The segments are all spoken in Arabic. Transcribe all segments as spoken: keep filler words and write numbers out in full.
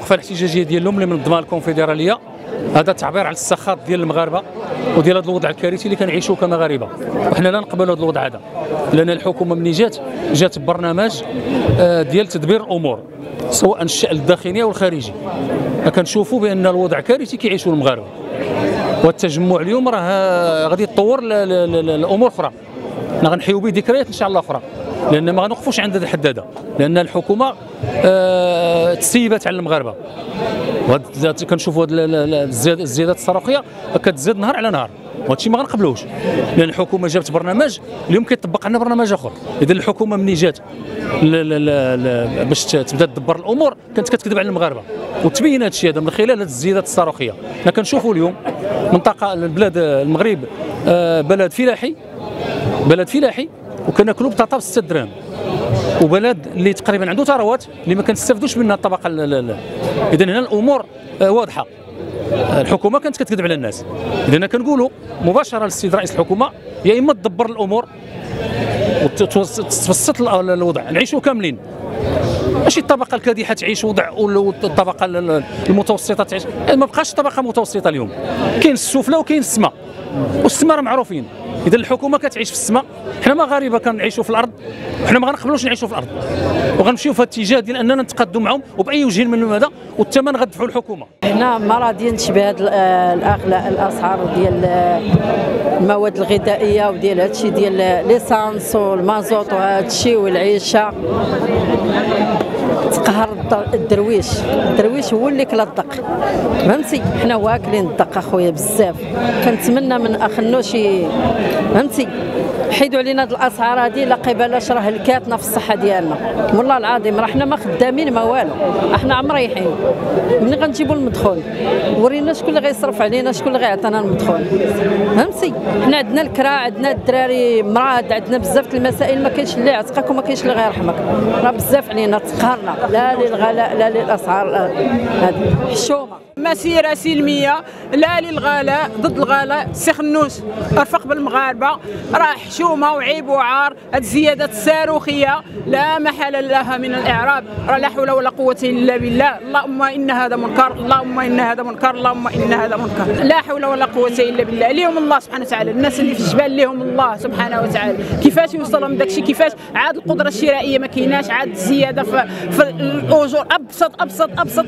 الوقفه الاحتجاجيه ديالهم اللي منظمها الكونفدراليه هذا تعبير على السخط ديال المغاربه وديال هذا الوضع الكارثي اللي كنعيشوه كمغاربه، وحنا لا نقبلوا هذا الوضع هذا، لان الحكومه ملي جات جات ببرنامج ديال تدبير الامور سواء الشأن الداخلي او الخارجي. كنشوفوا بان الوضع كارثي كيعيشوا المغاربه، والتجمع اليوم راه غادي يتطور الامور اخرى، غنحيوا به ذكريات ان شاء الله اخرى، لان ما غنوقفوش عند هذا الحد هذا، لان الحكومه آه تسيبات على المغاربه، كنشوفوا الزيادات الصاروخيه كتزيد نهار على نهار، وهذا الشيء ما غنقبلوش، لان الحكومه جابت برنامج اليوم كيطبق علينا برنامج اخر. اذا الحكومه ملي جات باش تبدا تدبر الامور كانت كتكذب على المغاربه، وتبين هذا الشيء هذا من خلال هذه الزيادات الصاروخيه. حنا كنشوفوا اليوم منطقه البلاد المغرب آه بلد فلاحي، بلد فلاحي وكناكلوا بطاطا ب ستة دراهم، وبلد اللي تقريبا عنده ثروات اللي ما كنستافدوش منها الطبقه. اذا هنا الامور واضحه، الحكومه كانت كتكذب على الناس. اذا كنقولوا مباشره للسيد رئيس الحكومه يا اما تدبر الامور وتبسط الوضع نعيشوا كاملين، ماشي الطبقه الكادحه تعيش وضع والطبقه المتوسطه تعيش. ما بقاش طبقه متوسطه اليوم، كاين السفلى وكاين السماء، والسماء راه معروفين. اذا الحكومه كتعيش في السماء، حنا مغاربه كنعيشوا في الارض، وحنا ما غنقبلوش نعيشوا في الارض، وغنمشيو في الاتجاه ديال اننا نتقدم معهم وباي وجه من هذا، والثمن غندفعوا الحكومه. حنا ما راضيينش بهذا الاغلاء الاسعار ديال المواد الغذائيه وديال هذا الشيء ديال ليسانس والمازوت وهذا الشيء والعيشه. تقهر الدرويش، الدرويش هو اللي كلا الدق، فهمتي؟ حنا واكلين الدق اخويا بزاف. كنتمنى من اخنو شي فهمتي حيدوا علينا هاد الاسعار هادي، لا قبالاش راه هلكاتنا في الصحه ديالنا، والله العظيم راه حنا ما خدامين ما والو، احنا مريحين. ملي غنجيبوا المدخول ورينا شكون اللي غيصرف علينا، شكون اللي غيعطينا المدخول، فهمتي؟ حنا عندنا الكرا، عندنا الدراري مراد، عندنا بزاف د المسائل، ما كاينش اللي يعتقك وما كاينش اللي غيرحمك، راه بزاف علينا تقهرنا، لا للغلاء لا للاسعار هذه حشومه. مسيرة سلمية لا للغلاء ضد الغلاء. سي خنوس ارفق بالمغاربة، راه حشومة وعيب وعار. هاد الزيادات الصاروخية لا محل لها من الإعراب، راه لا حول ولا قوة إلا بالله. اللهم إن هذا منكر، اللهم إن هذا منكر، اللهم إن هذا منكر. لا حول ولا قوة إلا بالله. ليهم الله سبحانه وتعالى، الناس اللي في الجبال ليهم الله سبحانه وتعالى. كيفاش يوصلهم داكشي؟ كيفاش عاد القدرة الشرائية ما كايناش، عاد الزيادة في, في الأجور. أبسط أبسط أبسط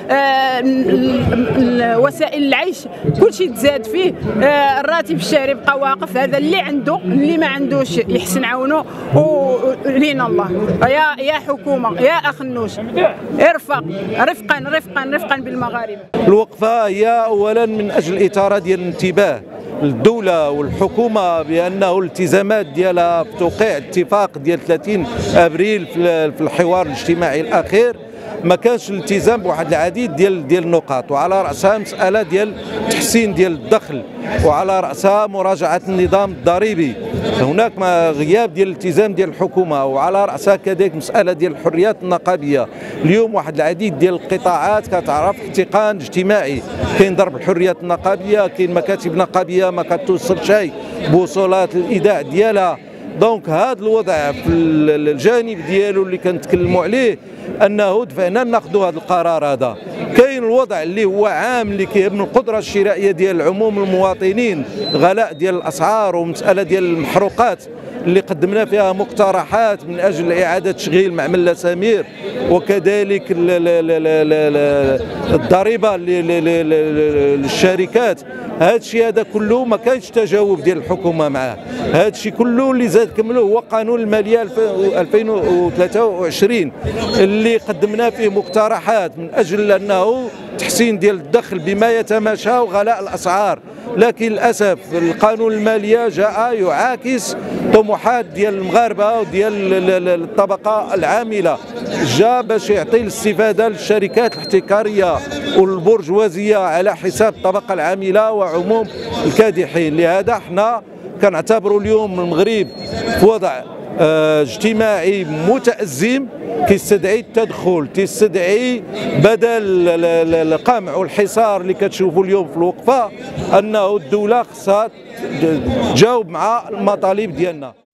آه وسائل العيش كلشي تزاد فيه. آه الراتب الشهري بقى واقف. هذا اللي عنده، اللي ما عندوش يحسن عونه، ولينا الله. يا يا حكومه يا اخنوش ارفق رفقا رفقا رفقا بالمغاربه. الوقفه هي اولا من اجل اثاره ديال الانتباه الدولة والحكومة بأنه الالتزامات ديالها في توقيع اتفاق ديال ثلاثين أبريل في الحوار الاجتماعي الأخير ما كانش الالتزام بواحد العديد ديال ديال النقاط، وعلى رأسها مسألة ديال تحسين ديال الدخل، وعلى رأسها مراجعة النظام الضريبي. هناك ما غياب ديال الالتزام ديال الحكومة، وعلى رأسها كذلك مسألة ديال الحريات النقابية. اليوم واحد العديد ديال القطاعات كتعرف احتقان اجتماعي، كاين ضرب الحريات النقابية، كاين مكاتب نقابية ما كتوصل شيء بوصولات الإيداع ديالها. دونك هذا الوضع في الجانب ديالو اللي كنتكلموا عليه انه دفعنا ناخذوا هذا القرار هذا. كاين الوضع اللي هو عام اللي كيهم القدره الشرائيه ديال عموم المواطنين، غلاء ديال الاسعار ومساله ديال المحروقات اللي قدمنا فيها مقترحات من اجل اعاده تشغيل معمل سمير، وكذلك الضريبه للشركات. هذا الشيء هذا كله ما كاينش تجاوب ديال الحكومه معاه. هذا الشيء كله اللي زاد كملوه هو قانون الماليه ألفين وثلاثة وعشرين اللي قدمنا فيه مقترحات من اجل انه تحسين ديال الدخل بما يتماشى وغلاء الاسعار، لكن للاسف القانون الماليه جاء يعاكس طموحات ديال المغاربه وديال الطبقه العامله، جاء باش يعطي الاستفاده للشركات الاحتكاريه والبرجوازيه على حساب الطبقه العامله وعموم الكادحين. لهذا احنا كنعتبروا اليوم المغرب في وضع اه اجتماعي متأزم كيستدعي التدخل، تستدعي بدل القمع والحصار اللي كتشوفوا اليوم في الوقفه، انه الدوله خصها تجاوب مع المطالب ديالنا.